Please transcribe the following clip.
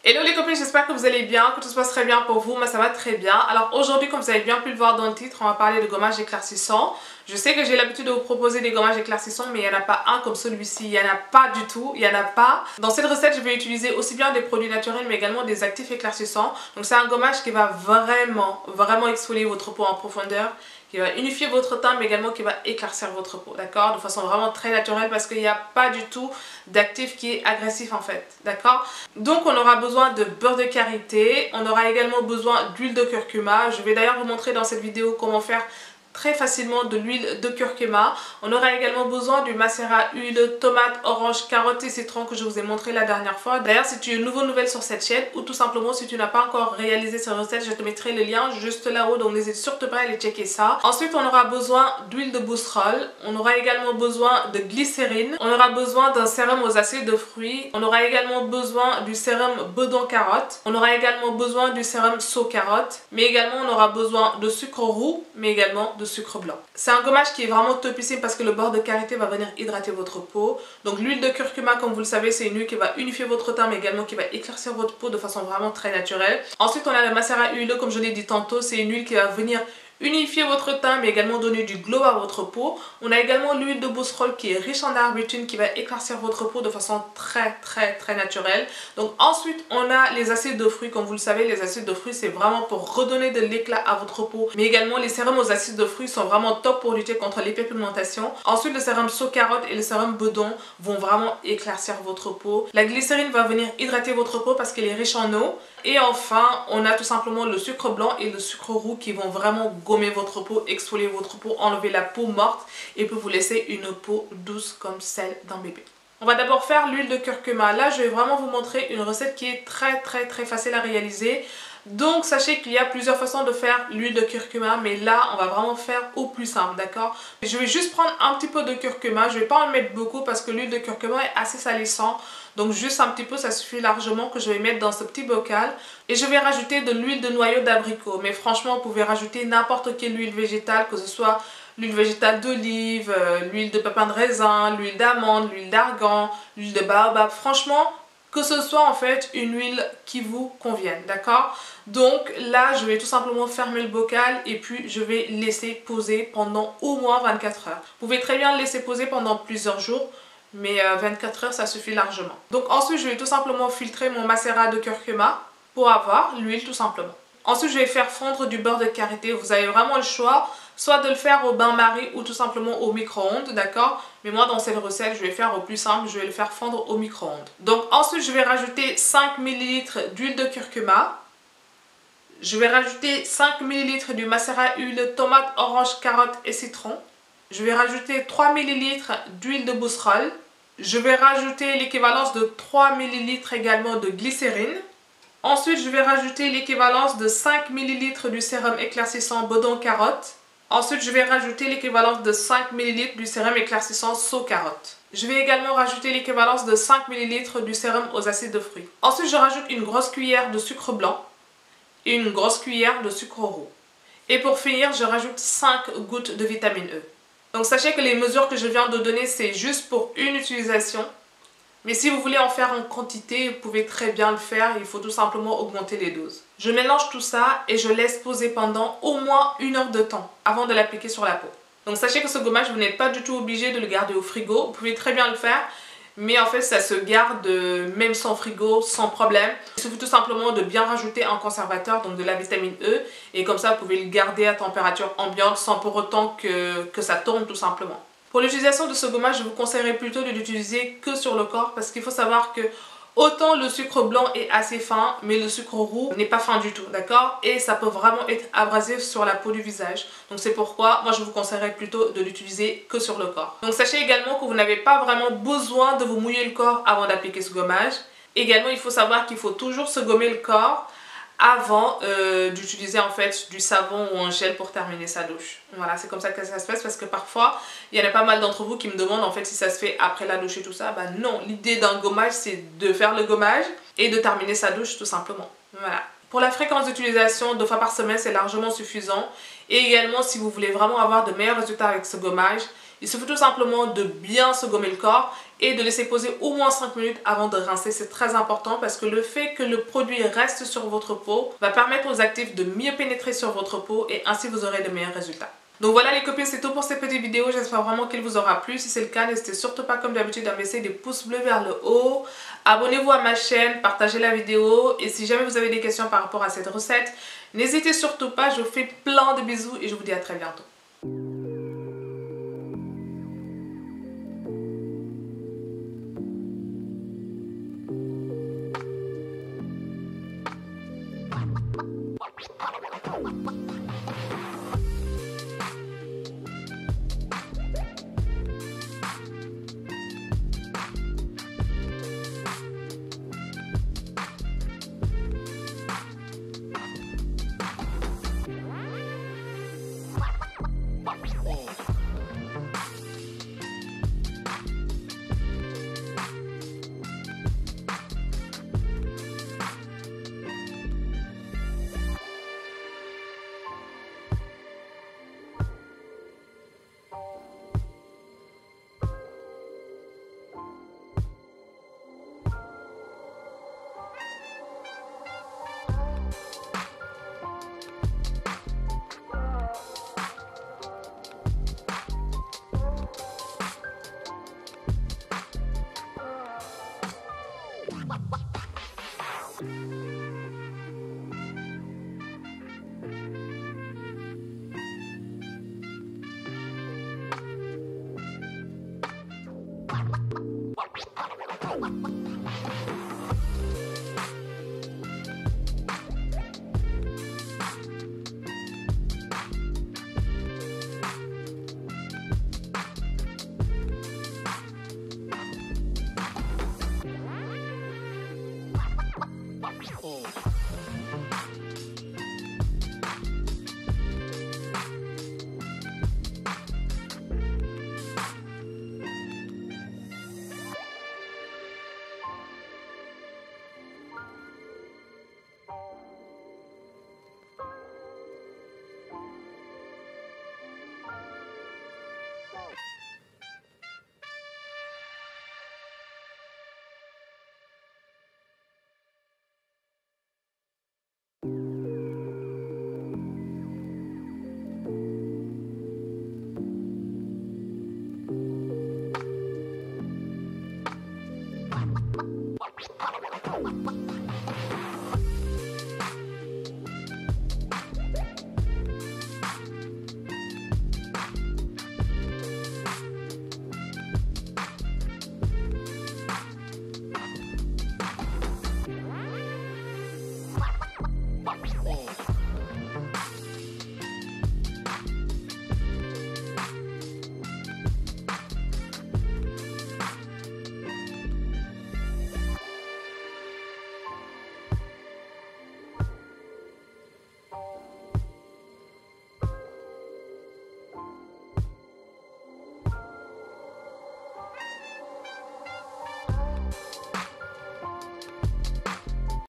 Hello les copines, j'espère que vous allez bien, que tout se passe très bien pour vous. Moi ça va très bien. Alors aujourd'hui, comme vous avez bien pu le voir dans le titre, on va parler de gommage éclaircissant. Je sais que j'ai l'habitude de vous proposer des gommages éclaircissants, mais il n'y en a pas un comme celui-ci. Il n'y en a pas du tout, il n'y en a pas. Dans cette recette, je vais utiliser aussi bien des produits naturels, mais également des actifs éclaircissants. Donc c'est un gommage qui va vraiment exfolier votre peau en profondeur, qui va unifier votre teint, mais également qui va éclaircir votre peau, d'accord? De façon vraiment très naturelle, parce qu'il n'y a pas du tout d'actif qui est agressif en fait, d'accord? Donc on aura besoin de beurre de karité, on aura également besoin d'huile de curcuma. Je vais d'ailleurs vous montrer dans cette vidéo comment faire très facilement de l'huile de curcuma. On aura également besoin du macérat huile tomate, orange, carotte et citron que je vous ai montré la dernière fois. D'ailleurs, si tu es nouvelle sur cette chaîne ou tout simplement si tu n'as pas encore réalisé cette recette, je te mettrai le lien juste là-haut, donc n'hésite surtout pas à aller checker ça. Ensuite, on aura besoin d'huile de bousserole. On aura également besoin de glycérine. On aura besoin d'un sérum aux acides de fruits. On aura également besoin du sérum bedon carotte. On aura également besoin du sérum saut carotte. Mais également, on aura besoin de sucre roux, mais également de sucre blanc. C'est un gommage qui est vraiment topissime parce que le beurre de karité va venir hydrater votre peau. Donc l'huile de curcuma, comme vous le savez, c'est une huile qui va unifier votre teint mais également qui va éclaircir votre peau de façon vraiment très naturelle. Ensuite on a le macérat huileux, comme je l'ai dit tantôt, c'est une huile qui va venir unifier votre teint mais également donner du glow à votre peau. On a également l'huile de bousserole qui est riche en arbutin qui va éclaircir votre peau de façon très naturelle. Donc ensuite on a les acides de fruits. Comme vous le savez, les acides de fruits c'est vraiment pour redonner de l'éclat à votre peau, mais également les sérums aux acides de fruits sont vraiment top pour lutter contre l'hyperpigmentation. Ensuite le sérum saut carotte et le sérum bedon vont vraiment éclaircir votre peau. La glycérine va venir hydrater votre peau parce qu'elle est riche en eau. Et enfin on a tout simplement le sucre blanc et le sucre roux qui vont vraiment gommer votre peau, exfolier votre peau, enlever la peau morte et pour vous laisser une peau douce comme celle d'un bébé. On va d'abord faire l'huile de curcuma. Là je vais vraiment vous montrer une recette qui est très facile à réaliser. Donc sachez qu'il y a plusieurs façons de faire l'huile de curcuma, mais là on va vraiment faire au plus simple, d'accord? Je vais juste prendre un petit peu de curcuma, je ne vais pas en mettre beaucoup parce que l'huile de curcuma est assez salissant. Donc juste un petit peu, ça suffit largement que je vais mettre dans ce petit bocal. Et je vais rajouter de l'huile de noyau d'abricot. Mais franchement, vous pouvez rajouter n'importe quelle huile végétale, que ce soit l'huile végétale d'olive, l'huile de pépins de raisin, l'huile d'amande, l'huile d'argan, l'huile de baobab. Franchement, que ce soit en fait une huile qui vous convienne, d'accord? Donc là, je vais tout simplement fermer le bocal et puis je vais laisser poser pendant au moins 24 heures. Vous pouvez très bien le laisser poser pendant plusieurs jours, mais 24 heures ça suffit largement. Donc ensuite je vais tout simplement filtrer mon macérat de curcuma pour avoir l'huile tout simplement. Ensuite je vais faire fondre du beurre de karité. Vous avez vraiment le choix, soit de le faire au bain-marie ou tout simplement au micro-ondes, d'accord? Mais moi dans cette recette je vais faire au plus simple, je vais le faire fondre au micro-ondes. Donc ensuite je vais rajouter 5 ml d'huile de curcuma. Je vais rajouter 5 ml du macérat huile tomate, orange, carotte et citron. Je vais rajouter 3 ml d'huile de bousserole. Je vais rajouter l'équivalence de 3 ml également de glycérine. Ensuite, je vais rajouter l'équivalence de 5 ml du sérum éclaircissant bedon carotte. Ensuite, je vais rajouter l'équivalence de 5 ml du sérum éclaircissant saut carotte. Je vais également rajouter l'équivalence de 5 ml du sérum aux acides de fruits. Ensuite, je rajoute une grosse cuillère de sucre blanc et une grosse cuillère de sucre roux. Et pour finir, je rajoute 5 gouttes de vitamine E. Donc sachez que les mesures que je viens de donner, c'est juste pour une utilisation. Mais si vous voulez en faire en quantité, vous pouvez très bien le faire. Il faut tout simplement augmenter les doses. Je mélange tout ça et je laisse poser pendant au moins 1 heure de temps avant de l'appliquer sur la peau. Donc sachez que ce gommage, vous n'êtes pas du tout obligé de le garder au frigo. Vous pouvez très bien le faire. Mais en fait ça se garde même sans frigo, sans problème. Il suffit tout simplement de bien rajouter un conservateur, donc de la vitamine E. Et comme ça vous pouvez le garder à température ambiante sans pour autant que ça tourne tout simplement. Pour l'utilisation de ce gommage, je vous conseillerais plutôt de l'utiliser que sur le corps. Parce qu'il faut savoir que autant le sucre blanc est assez fin, mais le sucre roux n'est pas fin du tout, d'accord? Et ça peut vraiment être abrasif sur la peau du visage. Donc c'est pourquoi moi je vous conseillerais plutôt de l'utiliser que sur le corps. Donc sachez également que vous n'avez pas vraiment besoin de vous mouiller le corps avant d'appliquer ce gommage. Également, il faut savoir qu'il faut toujours se gommer le corps avant d'utiliser en fait du savon ou un gel pour terminer sa douche. Voilà, c'est comme ça que ça se passe parce que parfois, il y en a pas mal d'entre vous qui me demandent en fait si ça se fait après la douche et tout ça. Bah non, l'idée d'un gommage c'est de faire le gommage et de terminer sa douche tout simplement. Voilà. Pour la fréquence d'utilisation, 2 fois par semaine c'est largement suffisant. Et également si vous voulez vraiment avoir de meilleurs résultats avec ce gommage, Il suffit tout simplement de bien se gommer le corps et de laisser poser au moins 5 minutes avant de rincer. C'est très important parce que le fait que le produit reste sur votre peau va permettre aux actifs de mieux pénétrer sur votre peau et ainsi vous aurez de meilleurs résultats. Donc voilà les copines, c'est tout pour cette petite vidéo. J'espère vraiment qu'elle vous aura plu. Si c'est le cas, n'hésitez surtout pas comme d'habitude à baisser des pouces bleus vers le haut. Abonnez-vous à ma chaîne, partagez la vidéo. Et si jamais vous avez des questions par rapport à cette recette, n'hésitez surtout pas. Je vous fais plein de bisous et je vous dis à très bientôt. Oh.